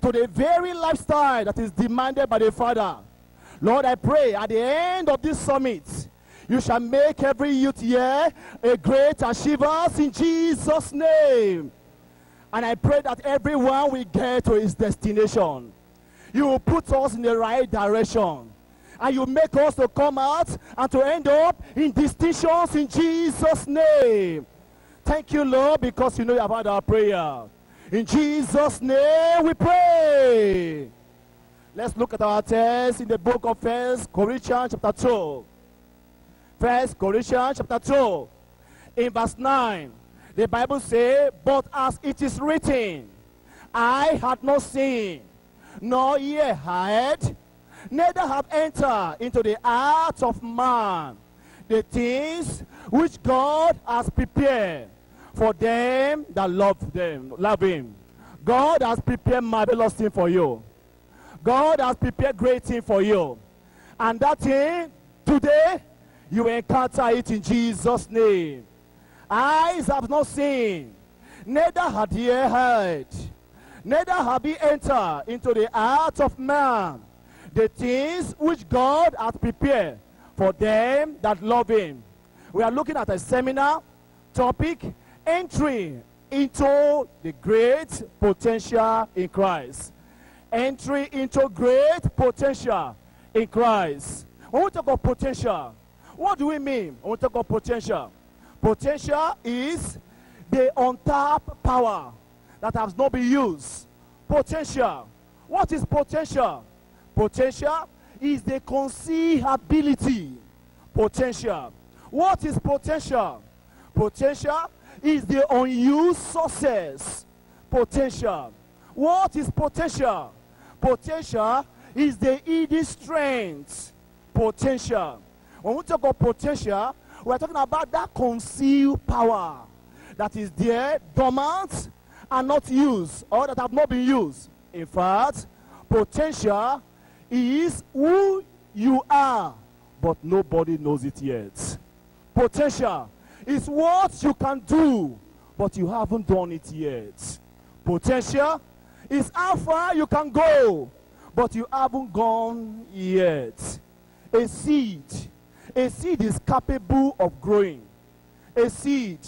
to the very lifestyle that is demanded by the Father. Lord, I pray at the end of this summit, you shall make every youth here a great achievers in Jesus' name. And I pray that everyone will get to his destination. You will put us in the right direction. And you make us to come out and to end up in distinctions in Jesus' name. Thank you, Lord, because you know you have heard our prayer. In Jesus' name we pray. Let's look at our text in the book of 1 Corinthians chapter 2. 1 Corinthians chapter 2. In verse 9, the Bible says, but as it is written, I had not seen, nor ear heard, neither have entered into the heart of man the things which God has prepared for them that love him. God has prepared marvelous thing for you. God has prepared great thing for you. And that thing, today, you will encounter it in Jesus' name. Eyes have not seen, neither had ear heard, neither have he entered into the heart of man the things which God has prepared for them that love him. We are looking at a seminar topic, entry into the great potential in Christ. Entry into great potential in Christ. When we talk about potential, what do we mean when we talk about potential? Potential is the untapped power that has not been used. Potential. What is potential? Potential is the conceivability. Potential. What is potential? Potential is the unused success. Potential. What is potential? Potential is the hidden strength. Potential. When we talk about potential, we are talking about that concealed power that is there, dormant, and not used, or that have not been used. In fact, potential is who you are, but nobody knows it yet. Potential is what you can do, but you haven't done it yet. Potential is how far you can go, but you haven't gone yet. A seed is capable of growing. A seed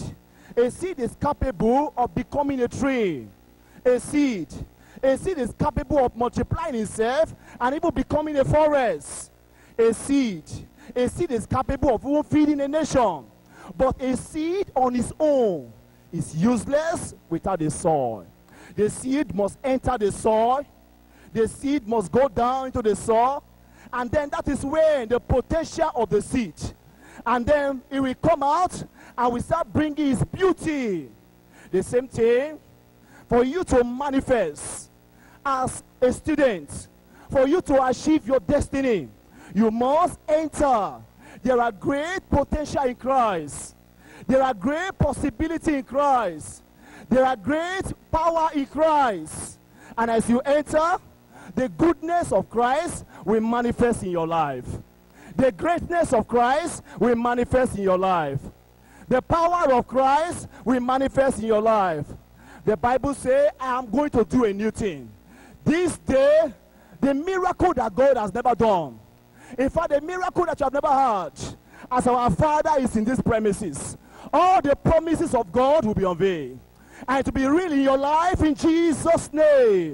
is capable of becoming a tree. A seed is capable of multiplying itself and even becoming a forest. A seed is capable of even feeding a nation. But a seed on its own is useless without the soil. The seed must enter the soil. The seed must go down into the soil. And then that is where the potential of the seed. And then it will come out and will start bringing its beauty. The same thing, for you to manifest as a student, for you to achieve your destiny, you must enter. There are great potential in Christ. There are great possibility in Christ. There are great power in Christ. And as you enter, the goodness of Christ will manifest in your life. The greatness of Christ will manifest in your life. The power of Christ will manifest in your life. The Bible says, I am going to do a new thing. This day, the miracle that God has never done. In fact, the miracle that you have never heard, as our Father is in these premises, all the promises of God will be unveiled. And to be real in your life in Jesus' name.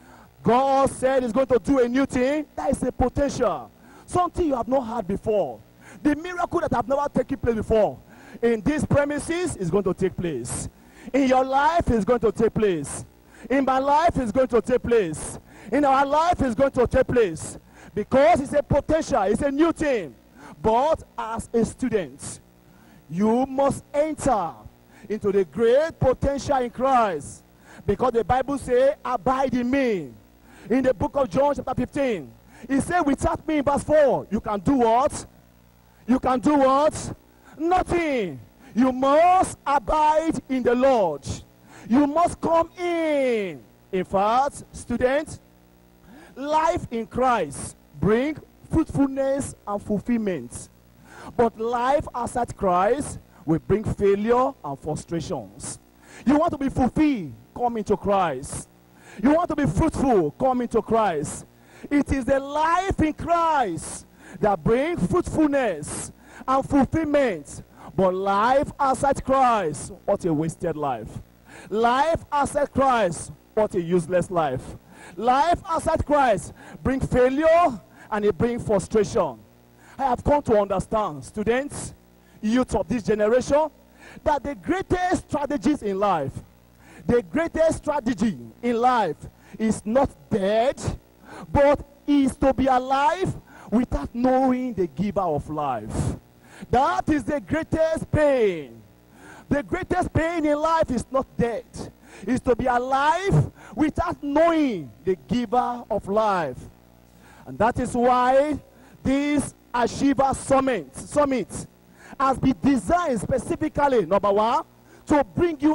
God said he's going to do a new thing. That is a potential. Something you have not had before. The miracle that have never taken place before. In these premises is going to take place. In your life is going to take place. In my life is going to take place. In our life is going to take place. Because it's a potential. It's a new thing. But as a student, you must enter into the great potential in Christ. Because the Bible says, abide in me. In the book of John chapter 15, it says, without me in verse 4, you can do what? You can do what? Nothing. You must abide in the Lord. You must come in. In fact, students, life in Christ brings fruitfulness and fulfillment. But life outside Christ will bring failure and frustrations. You want to be fulfilled? Come into Christ. You want to be fruitful, come into Christ. It is the life in Christ that brings fruitfulness and fulfillment. But life outside Christ, what a wasted life. Life outside Christ, what a useless life. Life outside Christ brings failure and it brings frustration. I have come to understand, students, youth of this generation, that the greatest strategies in life, the greatest strategy in life is not dead, but is to be alive without knowing the giver of life. That is the greatest pain. The greatest pain in life is not death. It's to be alive without knowing the giver of life. And that is why this Ashiva Summit has been designed specifically, number one, to bring you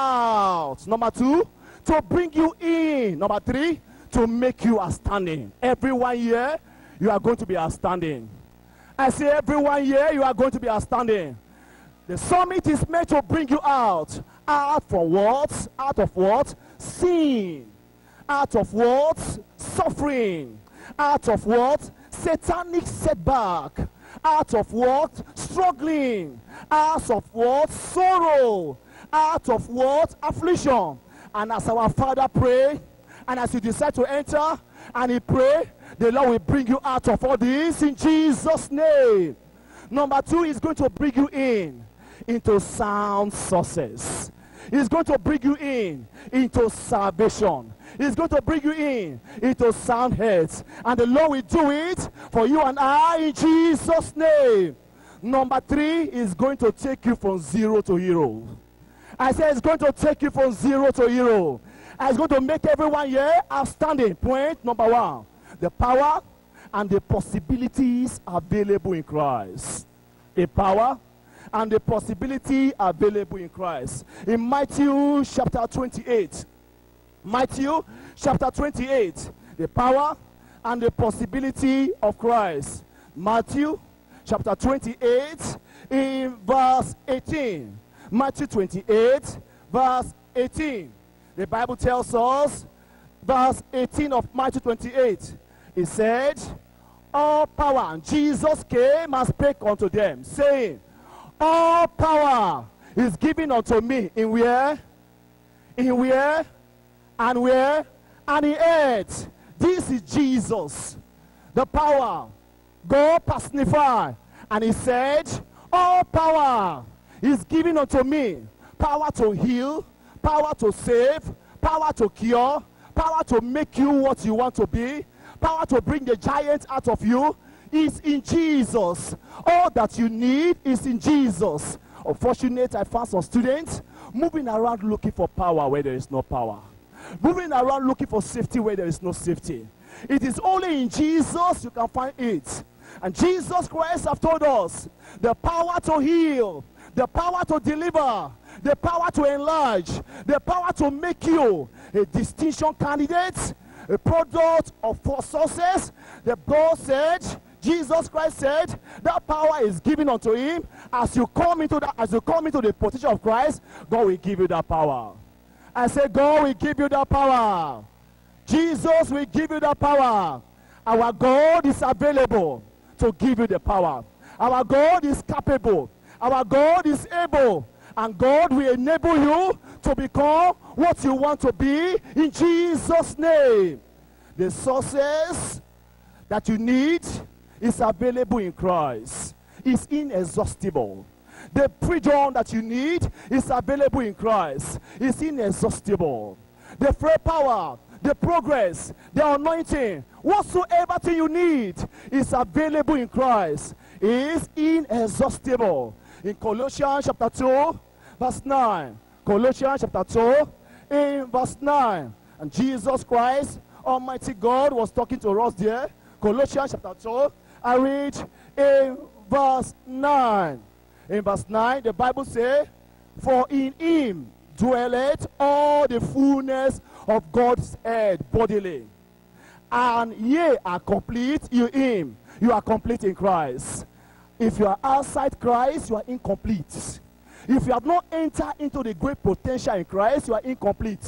out. Number two, to bring you in. Number three, to make you outstanding. Every 1 year, you are going to be outstanding. I say every 1 year, you are going to be outstanding. The summit is meant to bring you out. Out from what? Out of what? Sin. Out of what? Suffering. Out of what? Satanic setback. Out of what? Struggling. Out of what? Sorrow. Out of what? Affliction. And as our Father pray, and as you decide to enter, and he pray, the Lord will bring you out of all this in Jesus' name. Number two is going to bring you into sound success. He's going to bring you into salvation. He's going to bring you into sound health. And the Lord will do it for you and I in Jesus' name. Number three is going to take you from zero to hero. I said it's going to take you from zero to hero. And it's going to make everyone here outstanding. Point number one, the power and the possibilities available in Christ. The power and the possibility available in Christ. In Matthew chapter 28, Matthew chapter 28, the power and the possibility of Christ. Matthew chapter 28 in verse 18. Matthew 28 verse 18. The Bible tells us, verse 18 of Matthew 28, it said, all power, and Jesus came and spake unto them, saying, all power is given unto me in where? In where? And where? And in earth. This is Jesus. The power. God personified. And he said, all power is given unto me. Power to heal, power to save, power to cure, power to make you what you want to be, power to bring the giant out of you is in Jesus. All that you need is in Jesus. Unfortunately, I found some students moving around looking for power where there is no power. Moving around looking for safety where there is no safety. It is only in Jesus you can find it. And Jesus Christ have told us the power to heal, the power to deliver, the power to enlarge, the power to make you a distinction candidate, a product of success. The God said, Jesus Christ said, that power is given unto him. As you come into the position of Christ, God will give you that power. I say, God will give you that power. Jesus will give you that power. Our God is available to give you the power. Our God is capable. Our God is able. And God will enable you to become what you want to be in Jesus' name. The success that you need is available in Christ. It's inexhaustible. The freedom that you need is available in Christ. It's inexhaustible. The free power, the progress, the anointing, whatsoever thing you need is available in Christ. It is inexhaustible. In Colossians chapter 2, verse 9. Colossians chapter 2, in verse 9. And Jesus Christ, Almighty God, was talking to us there. Colossians chapter 2, I read in verse 9. In verse 9, the Bible says, for in him dwelleth all the fullness of God's head bodily. And ye are complete in him. You are complete in Christ. If you are outside Christ, you are incomplete. If you have not entered into the great potential in Christ, you are incomplete.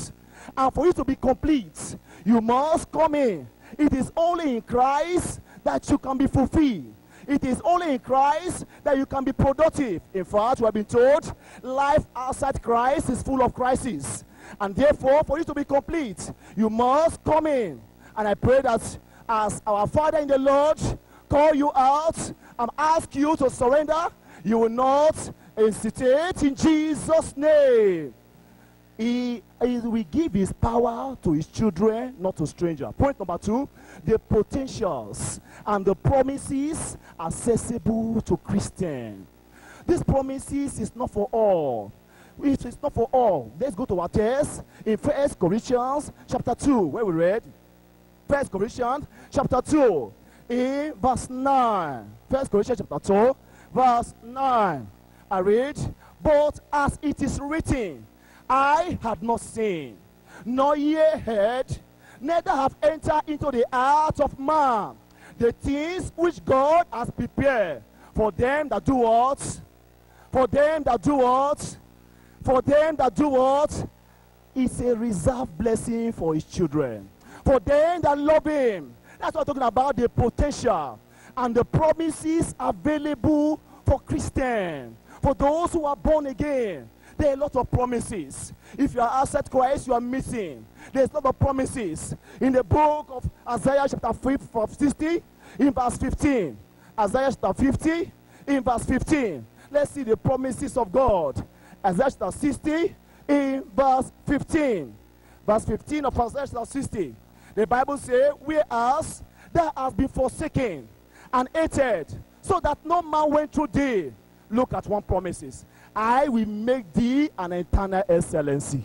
And for you to be complete, you must come in. It is only in Christ that you can be fulfilled. It is only in Christ that you can be productive. In fact, we have been told life outside Christ is full of crises. And therefore, for you to be complete, you must come in. And I pray that as our Father in the Lord call you out and ask you to surrender, you will not hesitate in Jesus' name. He will give his power to his children, not to strangers. Point number 2, the potentials and the promises accessible to Christians. These promises is not for all. It is not for all. Let's go to our text in 1 Corinthians chapter 2, where we read 1 Corinthians chapter 2 in verse 9. 1 Corinthians chapter 2, verse 9. I read, but as it is written, I have not seen, nor ear heard, neither have entered into the heart of man the things which God has prepared for them that do what? For them that do what? For them that do what? It's a reserved blessing for his children. For them that love him. That's what I'm talking about, the potential and the promises available for Christians. For those who are born again, there are a lot of promises. If you are outside Christ, you are missing. There's a lot of promises. In the book of Isaiah chapter 50, in verse 15. Isaiah chapter 50, in verse 15. Let's see the promises of God. Isaiah chapter 60, in verse 15. Verse 15 of Isaiah chapter 60. The Bible says, whereas thou hast been forsaken and hated, so that no man went through thee. Look at one promises. I will make thee an eternal excellency.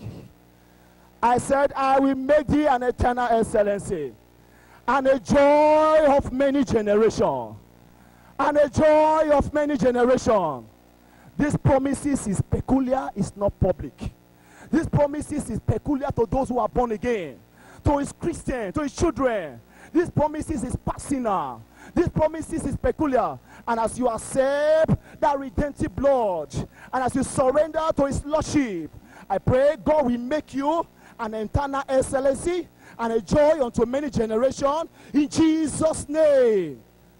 I said, I will make thee an eternal excellency. And a joy of many generations. And a joy of many generations. This promises is peculiar, it's not public. This promises is peculiar to those who are born again. To his Christians, to his children. This promises is personal. This promises is peculiar. And as you accept that redemptive blood, and as you surrender to his lordship, I pray God will make you an eternal excellency and a joy unto many generations in Jesus' name.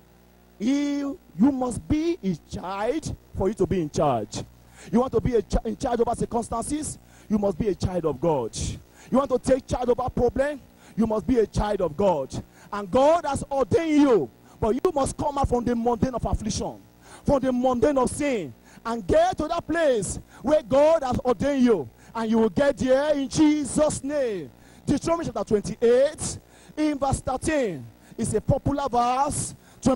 You must be his child for you to be in charge. You want to be in charge over circumstances? You must be a child of God. You want to take charge over problem? You must be a child of God. And God has ordained you. But you must come out from the mundane of affliction, from the mundane of sin, and get to that place where God has ordained you. And you will get there in Jesus' name. Deuteronomy chapter 28, in verse 13. It's a popular verse.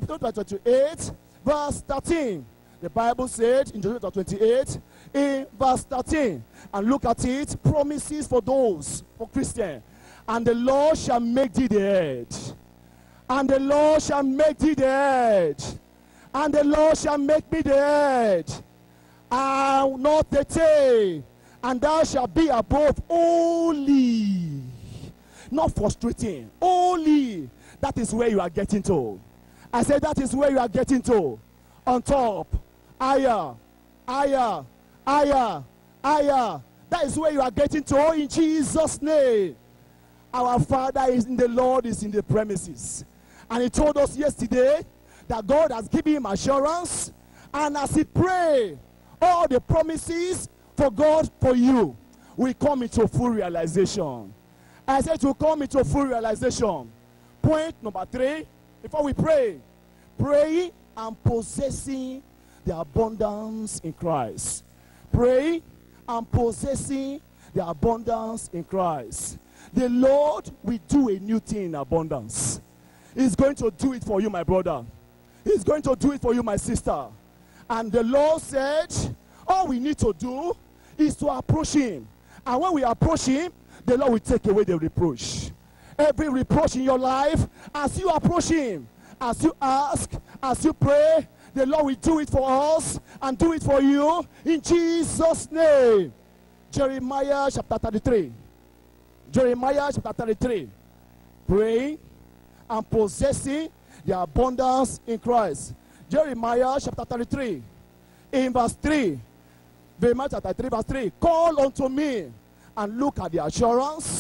28, verse 13. The Bible said in Deuteronomy chapter 28, in verse 13. And look at it. Promises for those, for Christians. And the Lord shall make thee the head. And the Lord shall make thee the head. And the Lord shall make me the head. And not the tail. And thou shalt be above only. Not frustrating. Only. That is where you are getting to. I said that is where you are getting to. On top. Higher. Higher. Higher. Higher. That is where you are getting to in Jesus' name. Our Father is in the Lord, is in the premises. And he told us yesterday that God has given him assurance. And as he prayed, all the promises for God for you will come into full realization. I said to come into full realization. Point number 3, before we pray. Praying and possessing the abundance in Christ. Praying and possessing the abundance in Christ. The Lord will do a new thing in abundance. He's going to do it for you, my brother. He's going to do it for you, my sister. And the Lord said, all we need to do is to approach him. And when we approach him, the Lord will take away the reproach. Every reproach in your life, as you approach him, as you ask, as you pray, the Lord will do it for us and do it for you in Jesus' name. Jeremiah chapter 33. Jeremiah chapter 33. Praying and possessing the abundance in Christ. Jeremiah chapter 33. In verse 3. Jeremiah chapter 3 verse 3. Call unto me and look at the assurance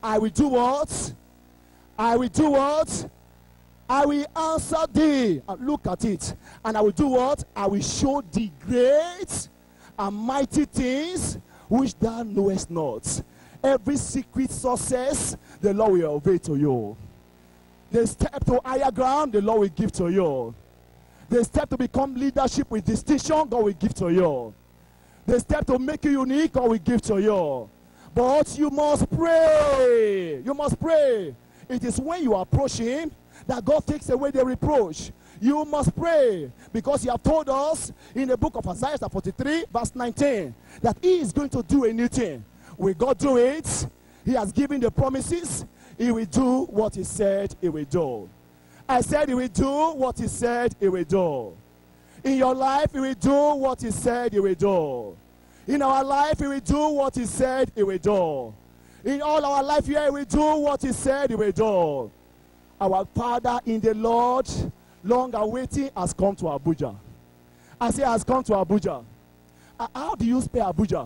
I will do what? I will do what? I will answer thee. And look at it. And I will do what? I will show thee great and mighty things which thou knowest not. Every secret success, the Lord will obey to you. The step to higher ground, the Lord will give to you. The step to become leadership with distinction, God will give to you. The step to make you unique, God will give to you. But you must pray. You must pray. It is when you approach him that God takes away the reproach. You must pray, because he has told us in the book of Isaiah 43 verse 19 that he is going to do a new thing. Will God do it? He has given the promises. He will do what he said he will do. I said he will do what he said he will do. In your life, he will do what he said he will do. In our life, he will do what he said he will do. In all our life here, he will do what he said he will do. Our Father in the Lord, long awaiting, has come to Abuja. I say has come to Abuja. How do you spell Abuja?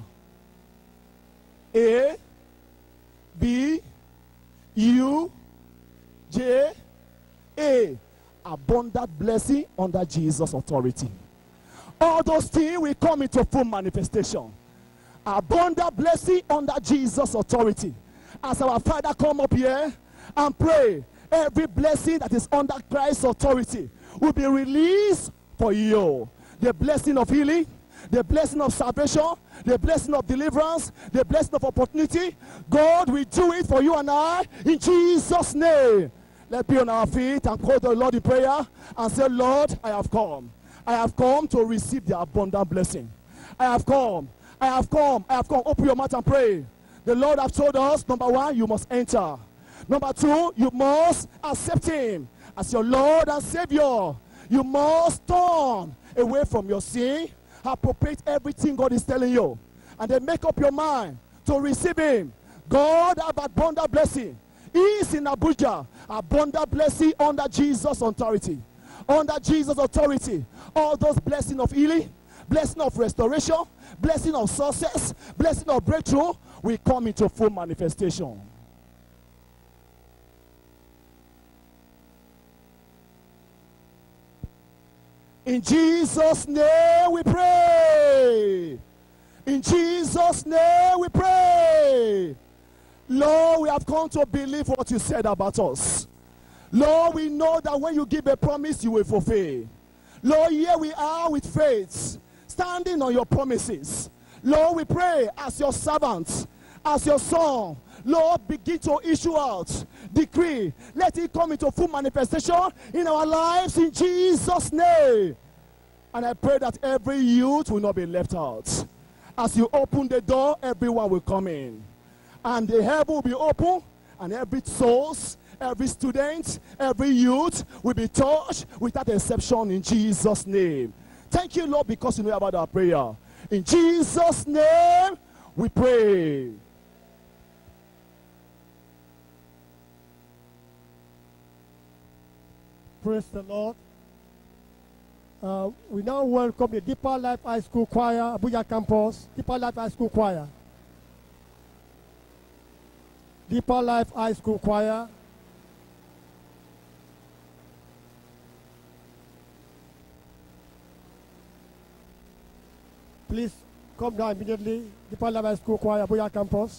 A, B, U, J, A. Abundant blessing under Jesus' authority. All those things will come into full manifestation. Abundant blessing under Jesus' authority. As our Father come up here and pray, every blessing that is under Christ's authority will be released for you. The blessing of healing, the blessing of salvation, the blessing of deliverance, the blessing of opportunity. God will do it for you and I in Jesus' name. Let's be on our feet and call the Lord in prayer and say, Lord, I have come. I have come to receive the abundant blessing. I have come. I have come. I have come. Open your mouth and pray. The Lord has told us, number one, you must enter. Number two, you must accept him as your Lord and Savior. You must turn away from your sin, appropriate everything God is telling you, and then make up your mind to receive him. God have abundant blessing. He is in Abuja. Abundant blessing under Jesus' authority. Under Jesus' authority. All those blessings of healing, blessing of restoration, blessing of success, blessing of breakthrough will come into full manifestation. In Jesus' name we pray. In Jesus' name we pray. Lord, we have come to believe what you said about us. Lord, we know that when you give a promise, you will fulfill. Lord, here we are with faith, standing on your promises. Lord, we pray as your servants, as your son. Lord, begin to issue out, decree. Let it come into full manifestation in our lives in Jesus' name. And I pray that every youth will not be left out. As you open the door, everyone will come in. And the heaven will be open, and every soul, every student, every youth will be touched without exception in Jesus' name. Thank you, Lord, because you know about our prayer. In Jesus' name, we pray. Praise the Lord. We now welcome the Deeper Life High School Choir, Abuja Campus. Deeper Life High School Choir. Deeper Life High School Choir. Please come down immediately. Deeper Life High School Choir, Abuja Campus.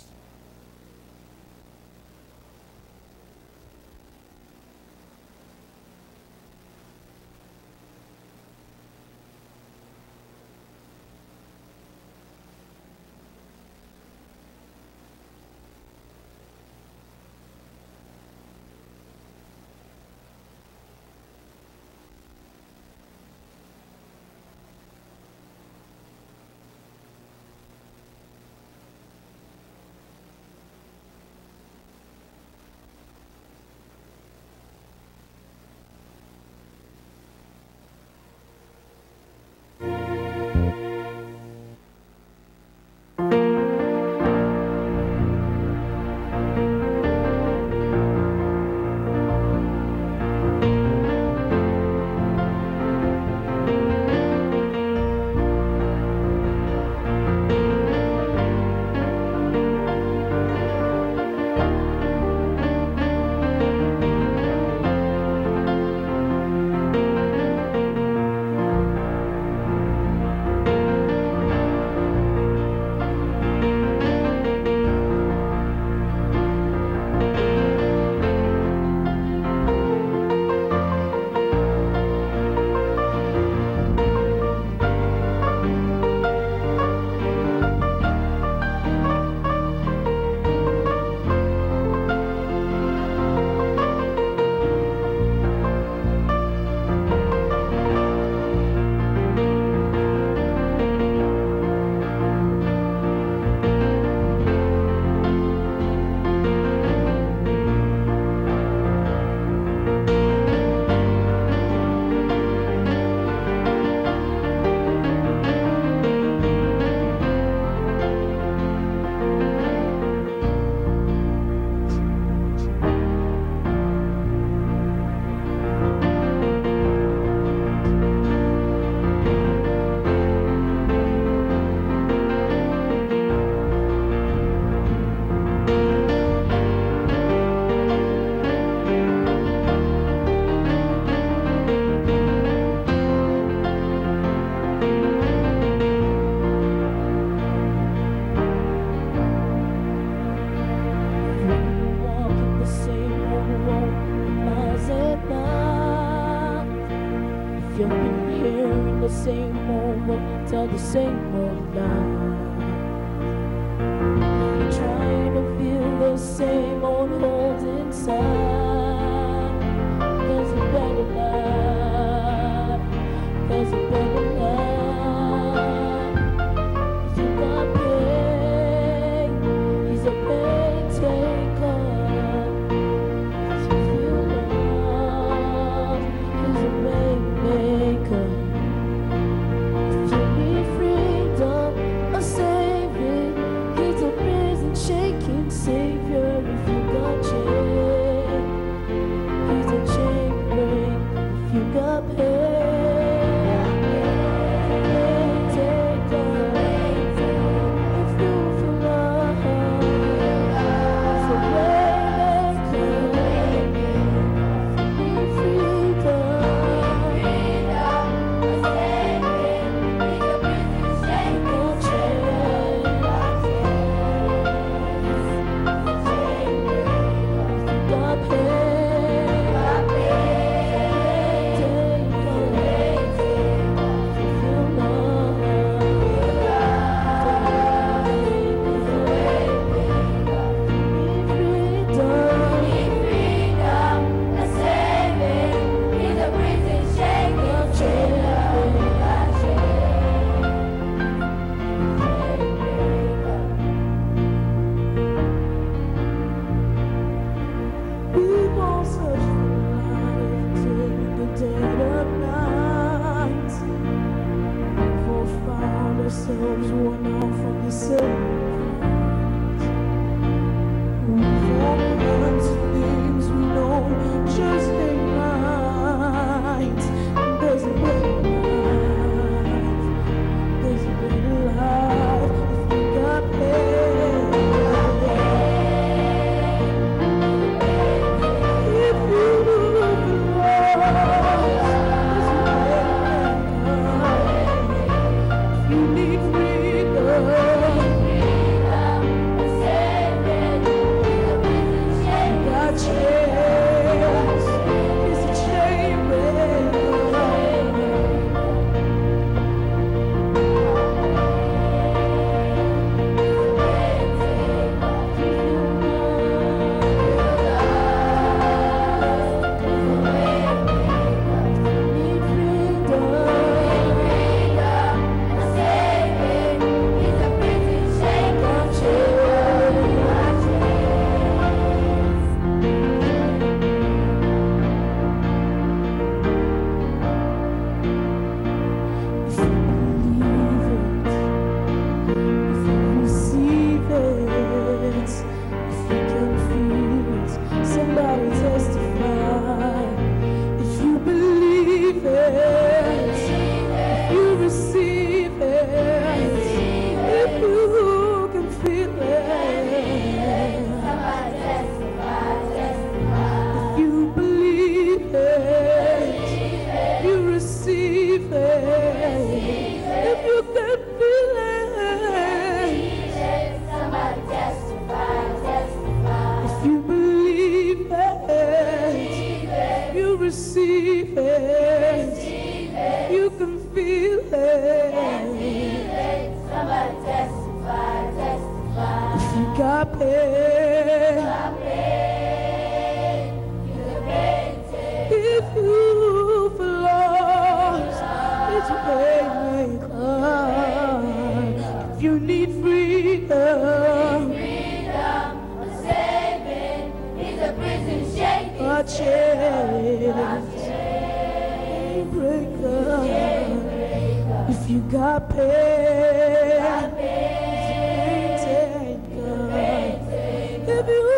the same old, tell the same old lie. Trying to feel the same old holes inside. There's a better life. There's a better life. You got pain. He's a pain taker. You feel love. He's a way maker. If you need freedom, a saving. He's a prison shaking savior. If you got chain, he's a chain break. If you got pain, ourselves worn out from the sacrifice. We've all done things we know just ain't right. There's a better life. There's a better life if you got pain. If you receive it, you can feel it. Somebody testify, testify. If you got pain, if you've lost, it's a pain maker. If you need freedom, a saving, he's a prison shaking. a chain breaker. If you got pain, pain taker. If you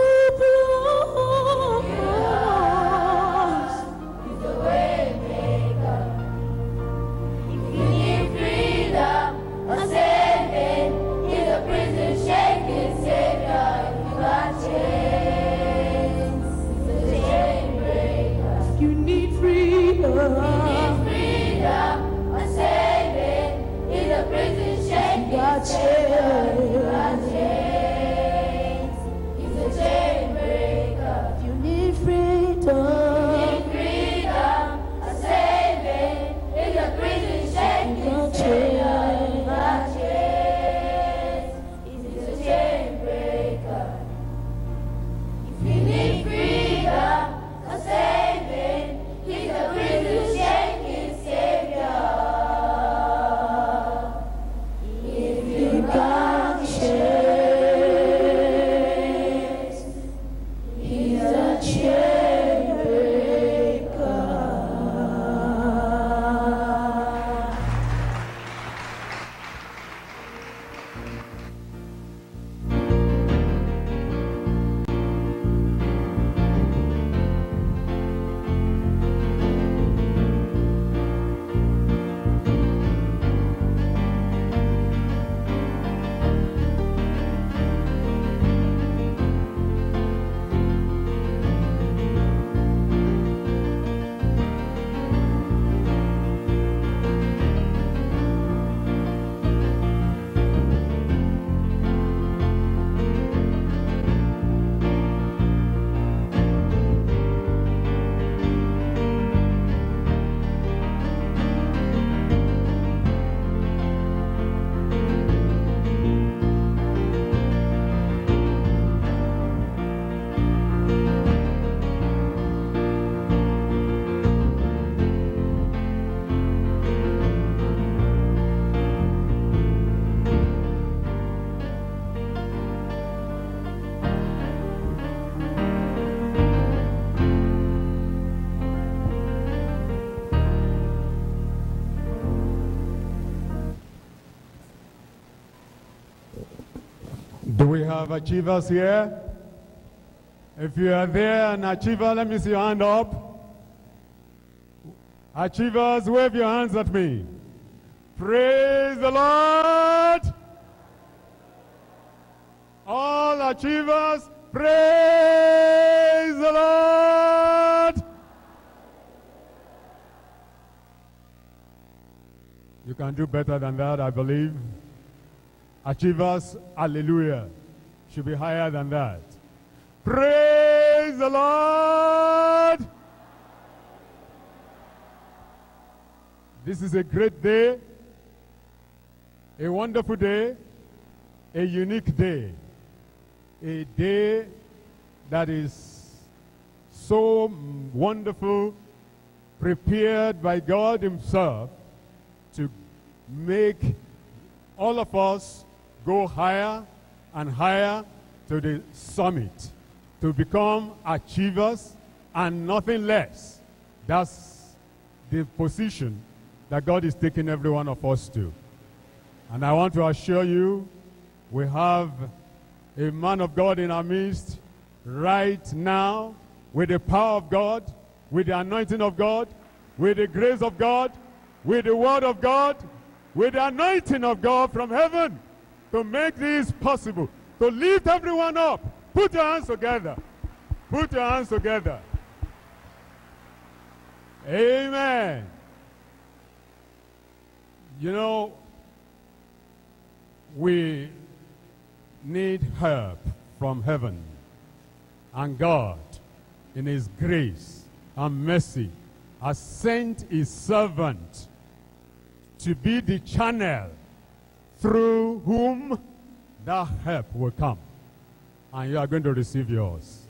lost, He's a way maker. If you need freedom, a saving, he's a prison shaking savior. If you got chains, he's a chain breaker. if you need freedom, A saving, he's a prison shaking got chains. He's a chain breaker. if you need freedom, A saving, he's a prison shaking have achievers here. If you are there, an achiever, let me see your hand up. Achievers, wave your hands at me. Praise the Lord. All achievers, praise the Lord. You can do better than that, I believe. Achievers, hallelujah, should be higher than that. Praise the Lord. This is a great day, a wonderful day, a unique day, a day that is so wonderful, prepared by God himself to make all of us go higher and higher to the summit, to become achievers and nothing less. That's the position that God is taking every one of us to. And I want to assure you, we have a man of God in our midst right now with the power of God, with the anointing of God, with the grace of God, with the word of God, with the anointing of God from heaven to make this possible, to lift everyone up. Put your hands together. Put your hands together. Amen. You know, we need help from heaven. And God, in his grace and mercy, has sent his servant to be the channel through whom that help will come. And you are going to receive yours.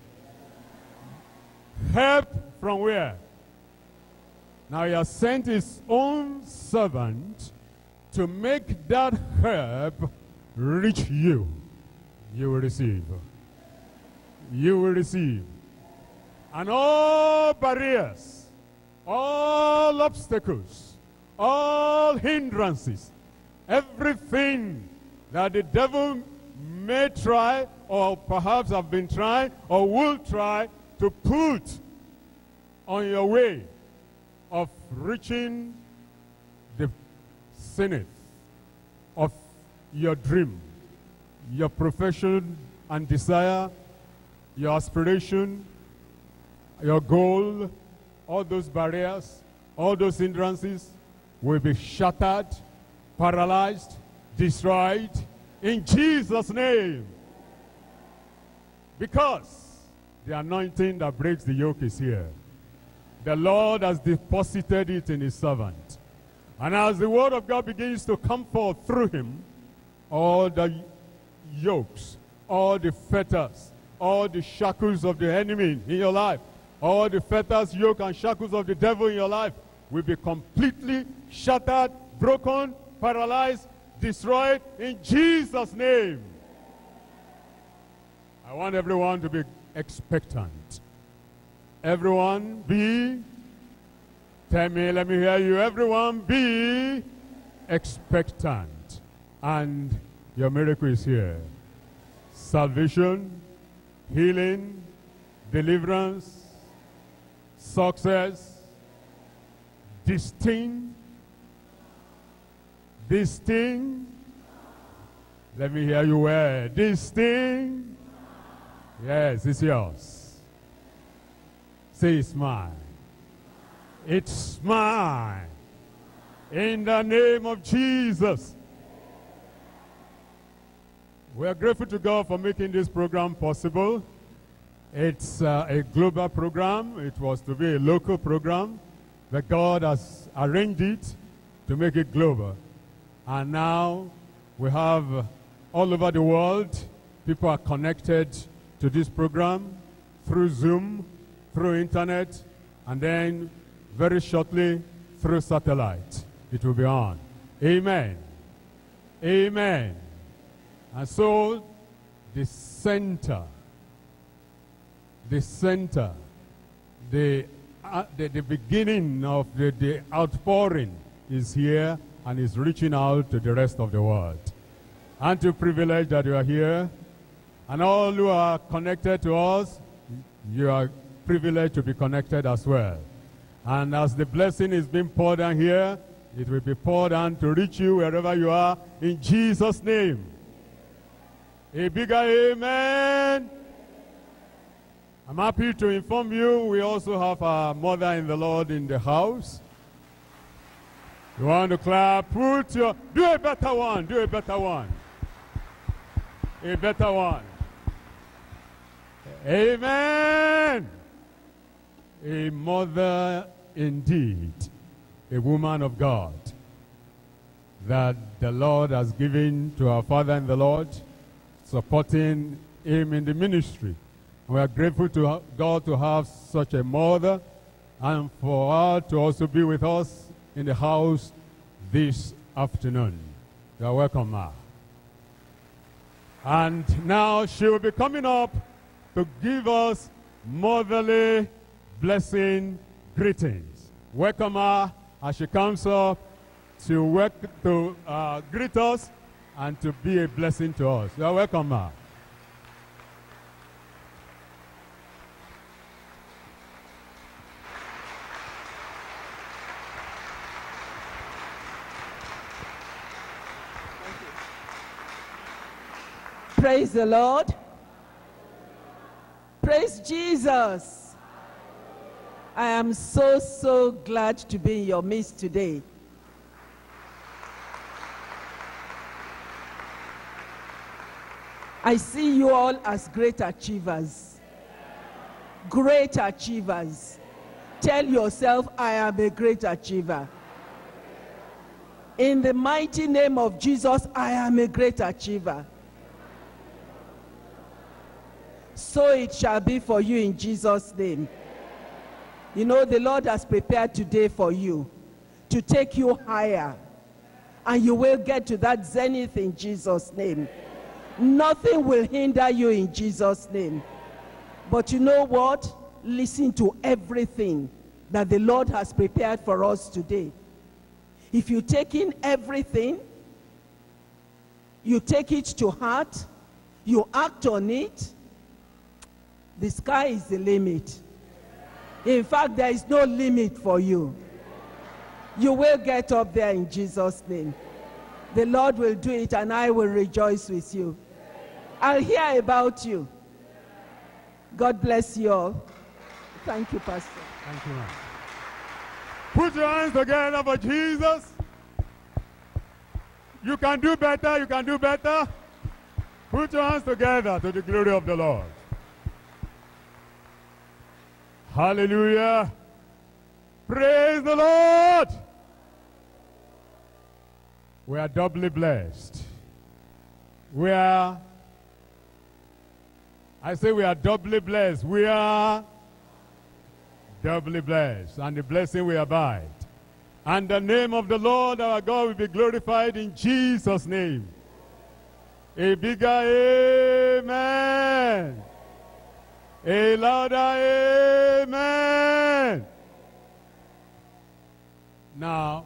Help from where? Now he has sent his own servant to make that help reach you. You will receive. You will receive. And all barriers, all obstacles, all hindrances, everything that the devil may try or perhaps have been trying or will try to put on your way of reaching the zenith of your dream, your profession and desire, your aspiration, your goal, all those barriers, all those hindrances will be shattered, paralyzed, destroyed in Jesus' name. Because the anointing that breaks the yoke is here. The Lord has deposited it in his servant. And as the word of God begins to come forth through him, all the yokes, all the fetters, all the shackles of the enemy in your life, all the fetters, yoke, and shackles of the devil in your life will be completely shattered, broken, paralyzed, destroyed in Jesus' name. I want everyone to be expectant. Everyone be, tell me, let me hear you. Everyone be expectant. And your miracle is here. Salvation, healing, deliverance, success, this thing, let me hear you well. This thing, yes, it's yours. Say it's mine. It's mine. In the name of Jesus. We are grateful to God for making this program possible. It's a global program. It was to be a local program, but God has arranged it to make it global. And now we have all over the world, people are connected to this program through Zoom, through internet, and then very shortly through satellite. It will be on. Amen. Amen. And so the center, the beginning of the outpouring is here and is reaching out to the rest of the world. And to privilege that you are here, And all who are connected to us, you are privileged to be connected as well. And as the blessing is being poured down here, it will be poured down to reach you wherever you are, in Jesus' name. A bigger amen. I'm happy to inform you we also have our mother in the Lord in the house. You want to clap? Do a better one. Do a better one. A better one. Amen. A mother indeed, a woman of God that the Lord has given to our father in the Lord, supporting him in the ministry. We are grateful to God to have such a mother, and for her to also be with us in the house this afternoon. You are welcome, Ma. And now she will be coming up to give us motherly blessing greetings. Welcome her as she comes up to greet us and to be a blessing to us. You are welcome, Ma. Praise the Lord. Praise Jesus. I am so glad to be in your midst today. I see you all as great achievers. Great achievers. Tell yourself, I am a great achiever. In the mighty name of Jesus, I am a great achiever. So it shall be for you in Jesus' name. You know, the Lord has prepared today for you to take you higher. And you will get to that zenith in Jesus' name. Nothing will hinder you in Jesus' name. But you know what? Listen to everything that the Lord has prepared for us today. If you take in everything, you take it to heart, you act on it, the sky is the limit. In fact, there is no limit for you. You will get up there in Jesus' name. The Lord will do it, and I will rejoice with you. I'll hear about you. God bless you all. Thank you, Pastor. Thank you, ma'am. Put your hands together for Jesus. You can do better. You can do better. Put your hands together to the glory of the Lord. Hallelujah. Praise the Lord. We are doubly blessed. We are doubly blessed. We are doubly blessed. And the blessing will abide. And the name of the Lord our God will be glorified in Jesus' name. A bigger amen. A louder amen. Now,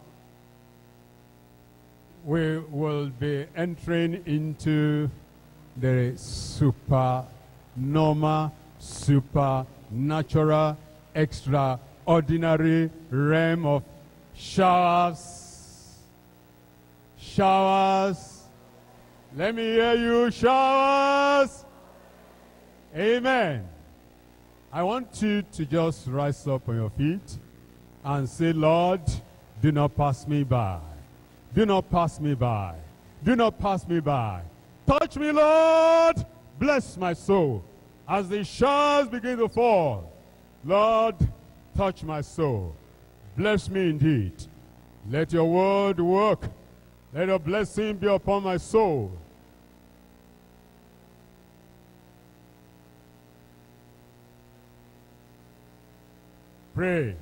we will be entering into the supernormal, supernatural, extraordinary realm of showers. Showers. Let me hear you, showers. Amen. I want you to just rise up on your feet and say, Lord, do not pass me by. Do not pass me by. Do not pass me by. Touch me, Lord. Bless my soul. As the showers begin to fall, Lord, touch my soul. Bless me indeed. Let your word work. Let your blessing be upon my soul. Pray.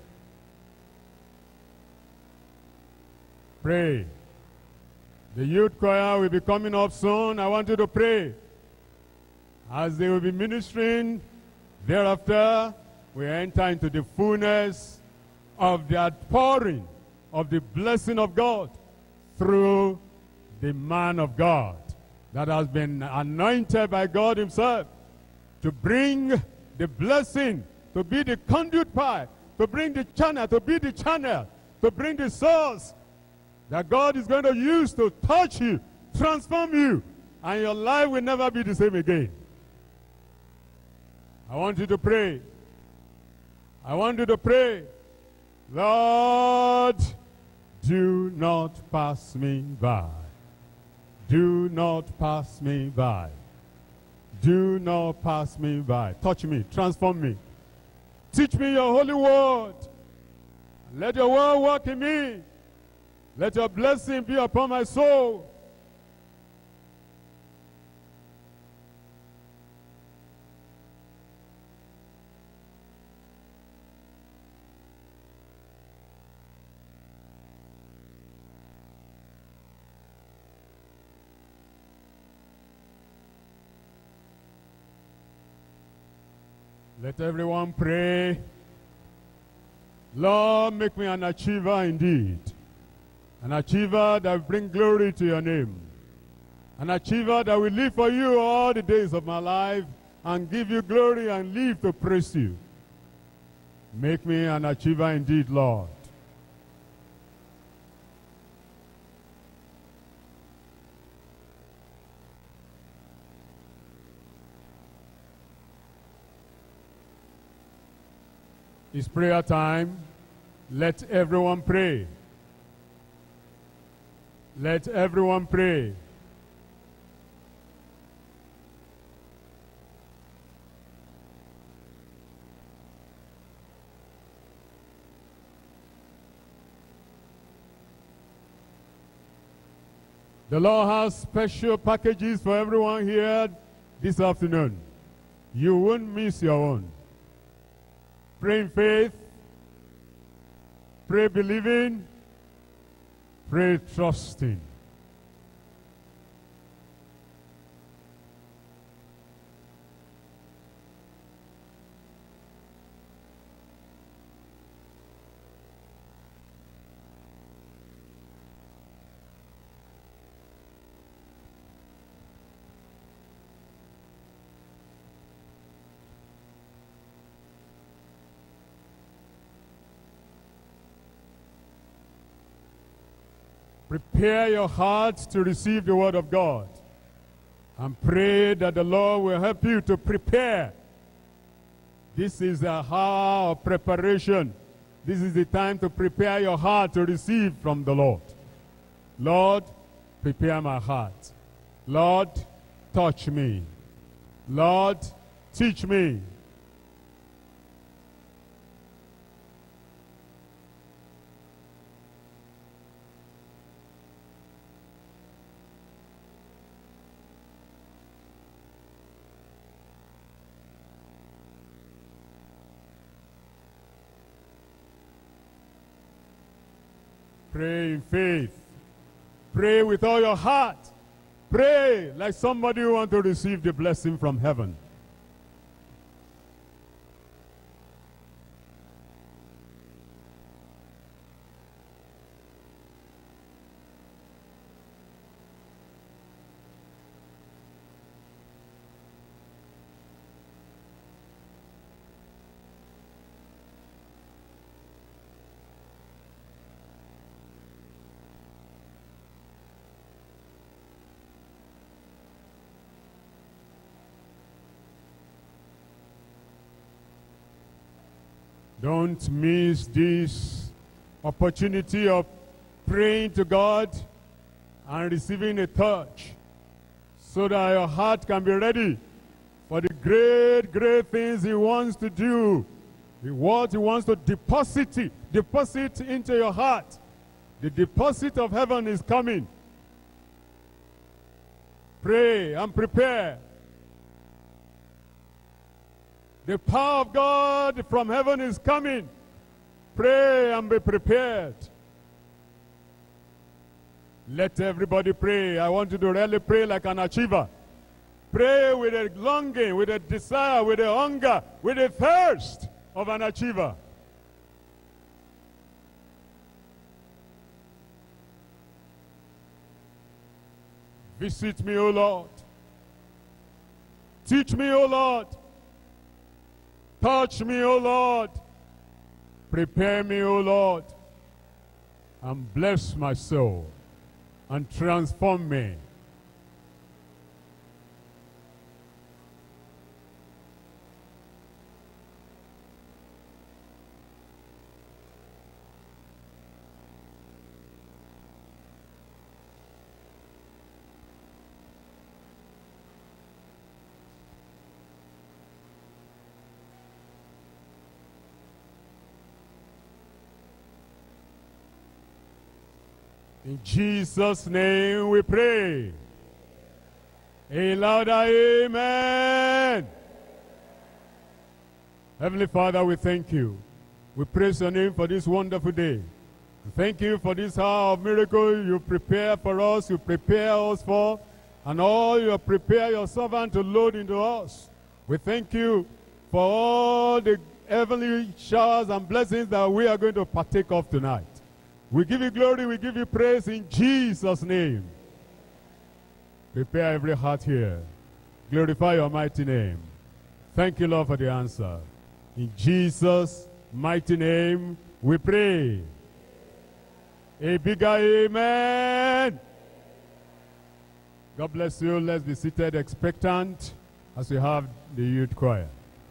Pray. The youth choir will be coming up soon. I want you to pray. As they will be ministering, thereafter, we enter into the fullness of the outpouring of the blessing of God through the man of God. that has been anointed by God himself to bring the blessing, to be the conduit pipe, to bring the channel, to be the channel, to bring the source that God is going to use to touch you, transform you, and your life will never be the same again. I want you to pray. I want you to pray. Lord, do not pass me by. Do not pass me by. Do not pass me by. Touch me, transform me. Teach me your holy word. Let your word work in me. Let your blessing be upon my soul. Let everyone pray. Lord, make me an achiever indeed. An achiever that will bring glory to your name. An achiever that will live for you all the days of my life and give you glory and live to praise you. Make me an achiever indeed, Lord. It's prayer time. Let everyone pray. Let everyone pray. The Lord has special packages for everyone here this afternoon. You won't miss your own. Pray in faith, pray believing, pray trusting. Prepare your hearts to receive the word of God. And pray that the Lord will help you to prepare. This is the hour of preparation. This is the time to prepare your heart to receive from the Lord. Lord, prepare my heart. Lord, touch me. Lord, teach me. Pray in faith. Pray with all your heart. Pray like somebody who wants to receive the blessing from heaven. Don't miss this opportunity of praying to God and receiving a touch so that your heart can be ready for the great, great things he wants to do. What he wants to deposit into your heart. The deposit of heaven is coming. Pray and prepare. The power of God from heaven is coming. Pray and be prepared. Let everybody pray. I want you to really pray like an achiever. Pray with a longing, with a desire, with a hunger, with a thirst of an achiever. Visit me, O Lord. Teach me, O Lord. Touch me, O Lord. Prepare me, O Lord. And bless my soul. And transform me. In Jesus' name we pray. A louder amen. Heavenly Father, we thank you. We praise your name for this wonderful day. Thank you for this hour of miracle you prepare for us, you prepare us for, and all you prepare your servant to load into us. We thank you for all the heavenly showers and blessings that we are going to partake of tonight. We give you glory, we give you praise in Jesus' name. Prepare every heart here. Glorify your mighty name. Thank you, Lord, for the answer. In Jesus' mighty name we pray. A bigger amen. God bless you. Let's be seated expectant as we have the youth choir.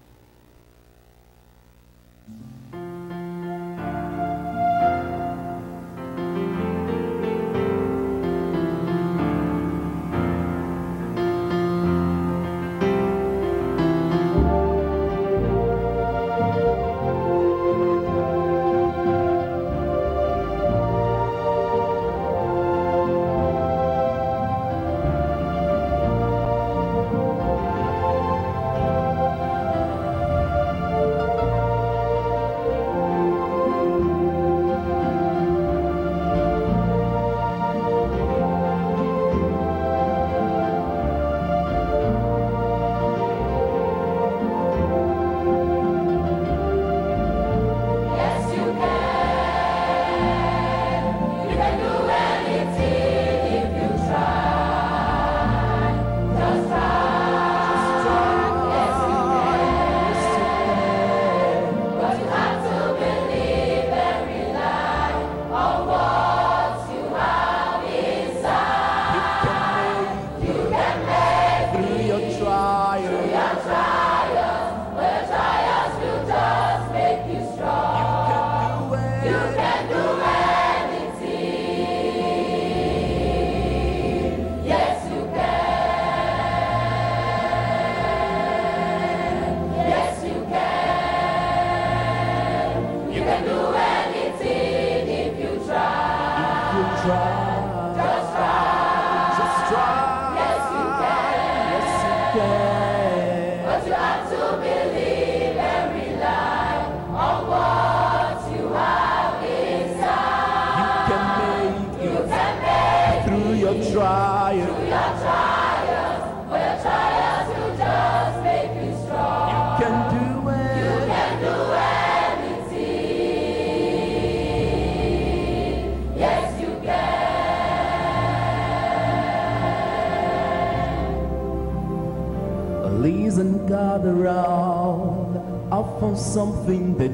Listen, gather round. I found something that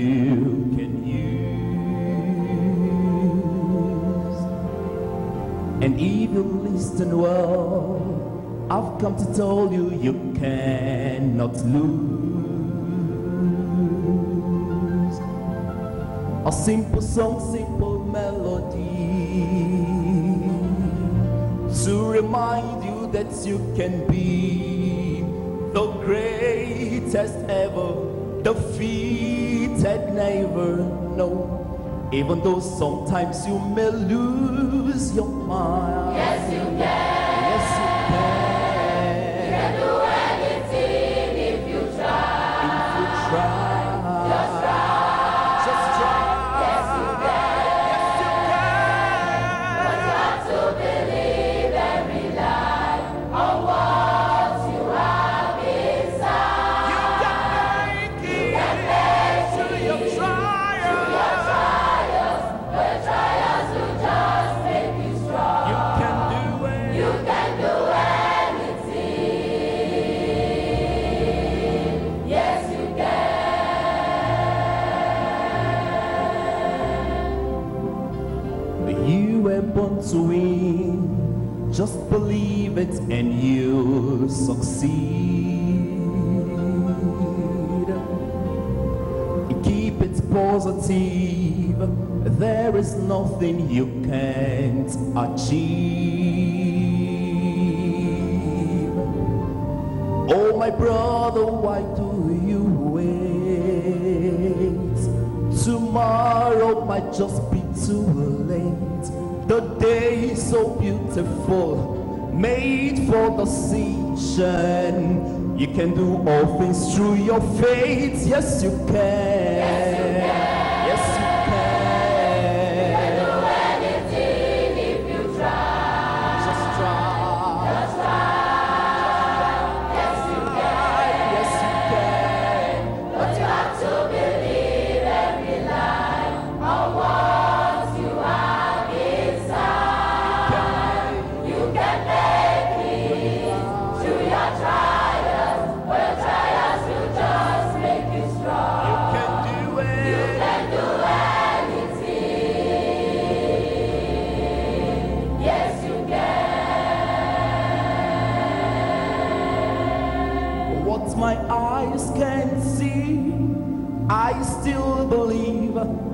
you can use. And if you listen well, I've come to tell you you cannot lose. A simple song, simple melody to remind you that you can be the greatest ever, defeated never, no. Even though sometimes you may lose your mind. Yes, you can. Yes, you You can do anything if you try. If you try. Just try. Just try. Yes, you can. Yes, you But you have to believe and rely on what you have inside. You can make it. You can make Through your it. trials. Through your trials, but trials will just make you strong. You can do it. You can were born to win. Just believe it and you'll succeed. Keep it positive. There is nothing you can't achieve. Oh, my brother, why do you wait? Tomorrow might just be too late. The day is so beautiful, made for the decision. You can do all things through your faith. Yes, you can. Yes, you can. You can do anything if you try. Just try. Just try. Yes, you can. Yes, you can. But you have to believe and rely on what you have inside. You can make it through your trials, but your trials will just make you strong. You can do it. You can do anything. Yes, you can. What my eyes can't see, I still believe.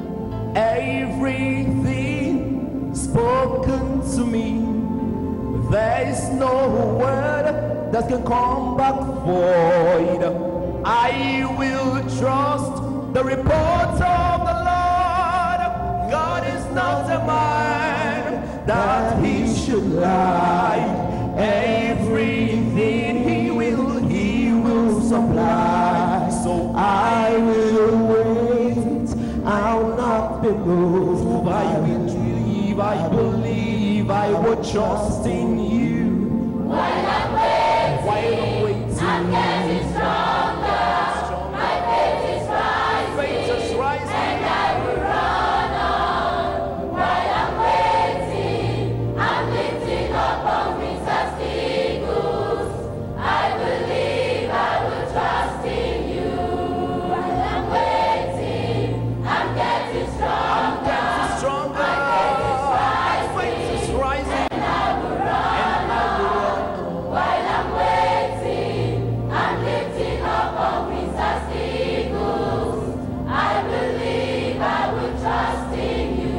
Everything spoken to me, there is no word that can come back void. I will trust the report of the Lord. God is not a man that he should lie. Everything he will supply. So I will wait, I'll not be moved. I will believe, I believe, I will trust in you. While I'm waiting, I'm getting stronger. My faith is rising, Faith is rising. and I will run on. While I'm waiting, I'm lifting up on wings as eagles. I believe I will trust in you. While I'm waiting, I'm getting stronger. Stronger. My faith is Faith is rising. and I will run on. While I'm waiting, I'm lifting up on wings as eagles. I believe I will trust in you.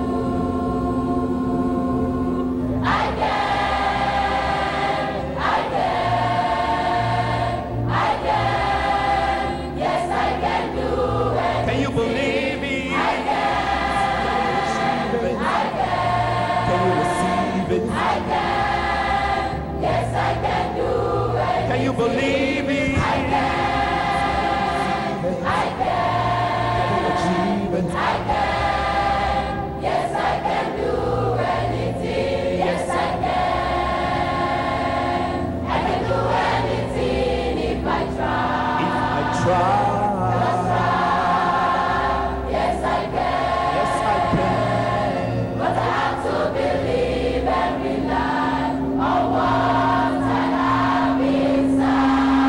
I can, yes, I can do it. Can you believe it? I can, Can you receive it? I can, yes, I can do it. Can you believe it? I can, Can you achieve it? I can, yes, I can do anything. Yes, I can. I can do anything if I try. If I try, Yes, I can. yes I can. But I have to believe and rely on what I have inside.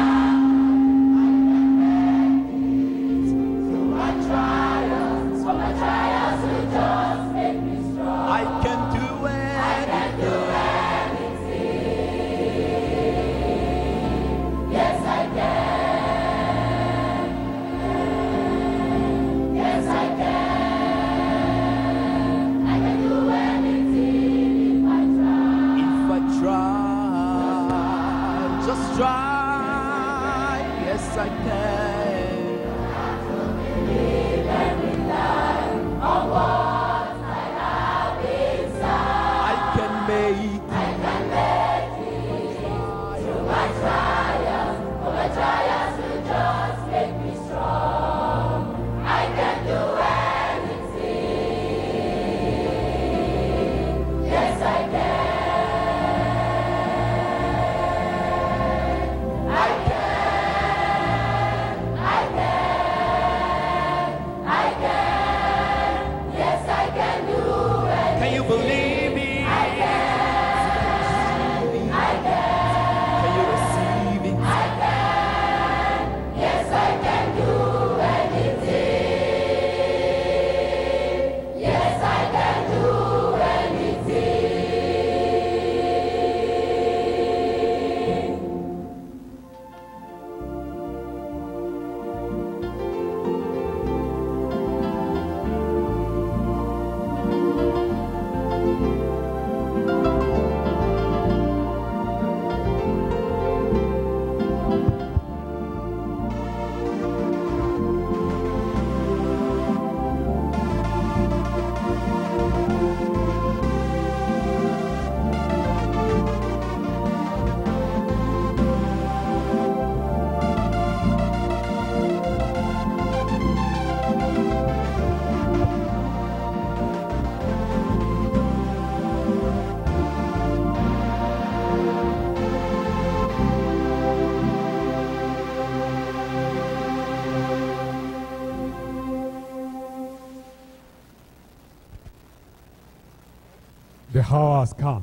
The hour has come.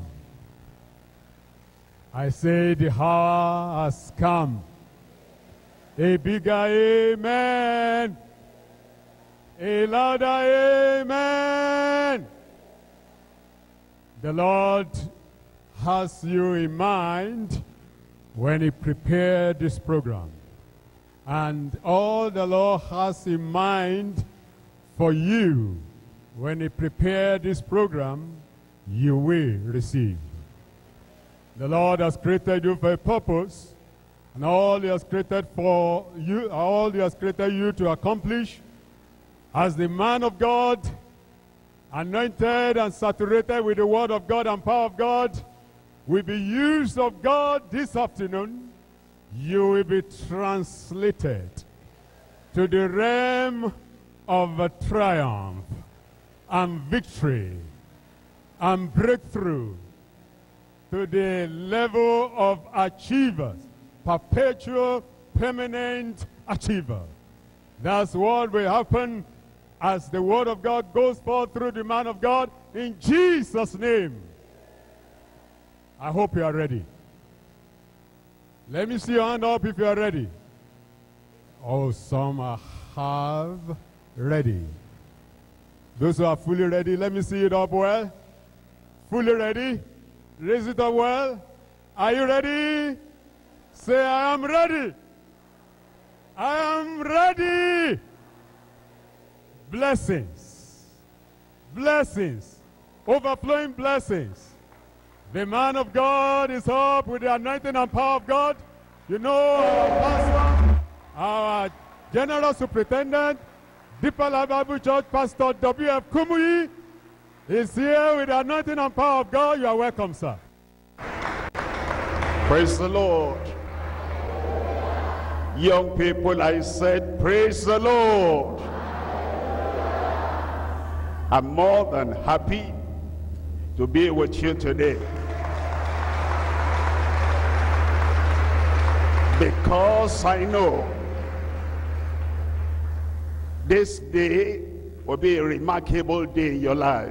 I say the hour has come. A bigger amen. A louder amen. The Lord has you in mind when he prepared this program. And all the Lord has in mind for you when he prepared this program, you will receive. The Lord has created you for a purpose, and all he has created for you, all he has created you to accomplish as the man of God, anointed and saturated with the word of God and power of God, will be used of God this afternoon. You will be translated to the realm of triumph and victory and breakthrough, to the level of achievers, perpetual, permanent achiever. That's what will happen as the word of God goes forth through the man of God in Jesus' name. I hope you are ready. Let me see your hand up if you are ready. Oh, some are half ready. Those who are fully ready, let me see it up well. Fully ready? Raise it up well. Are you ready? Say, I am ready. I am ready. Blessings. Blessings. Overflowing blessings. The man of God is up with the anointing and power of God. You know, our pastor, our general superintendent, Deeper Life Bible Church, Pastor W.F. Kumuyi, is here with the anointing and power of God. You are welcome, sir. Praise the Lord. Young people, I said, praise the Lord. I'm more than happy to be with you today, because I know this day will be a remarkable day in your life.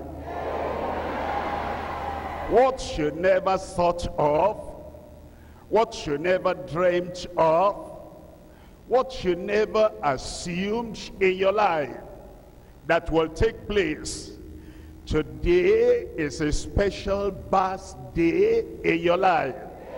What you never thought of, what you never dreamt of, what you never assumed in your life that will take place, today is a special birthday in your life.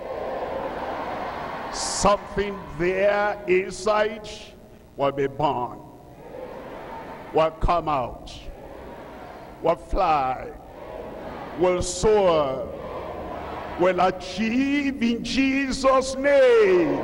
Something there inside will be born, will come out, will fly, will soar, will achieve in Jesus' name.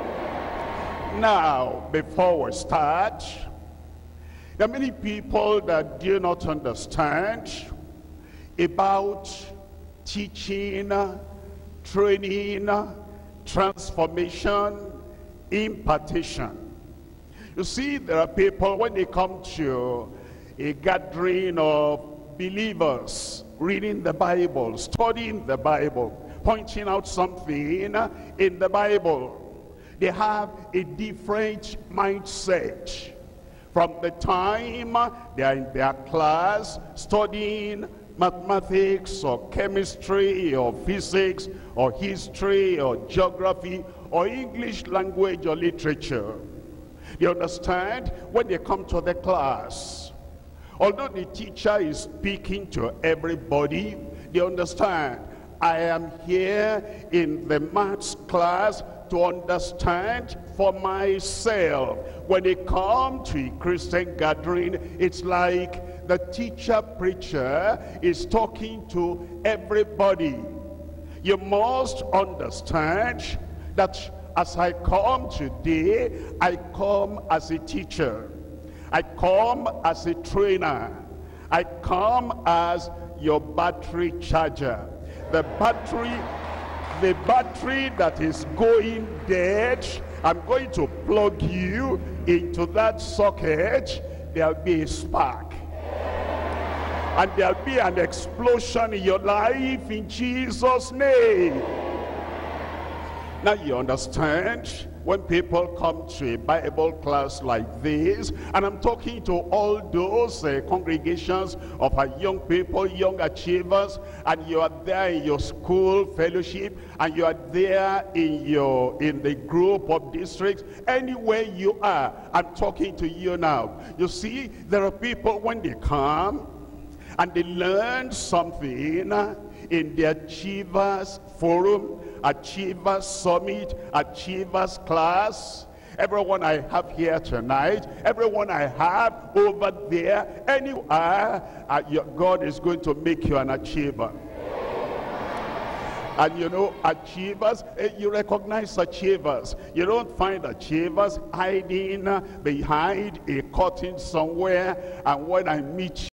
Now, before we start, there are many people that do not understand about teaching, training, transformation, impartation. You see, there are people, when they come to a gathering of believers, reading the Bible, studying the Bible, pointing out something in the Bible, they have a different mindset. From the time they are in their class studying mathematics or chemistry or physics or history or geography or English language or literature, they understand when they come to the class, although the teacher is speaking to everybody, they understand, I am here in the maths class to understand for myself. When they come to a Christian gathering, it's like the teacher preacher is talking to everybody. You must understand that as I come today, I come as a teacher. I come as a trainer. I come as your battery charger. The battery that is going dead, I'm going to plug you into that socket. There'll be a spark. And there'll be an explosion in your life in Jesus' name. Now you understand, when people come to a Bible class like this, and I'm talking to all those congregations of our young people, young achievers, and you are there in your school fellowship, and you are there in the group of districts, anywhere you are, I'm talking to you now. You see, there are people when they come, and they learn something in the Achievers Forum, Achievers Summit, Achievers Class. Everyone I have here tonight, everyone I have over there, anywhere, God is going to make you an achiever. And you know, achievers, you recognize achievers. You don't find achievers hiding behind a curtain somewhere, and when I meet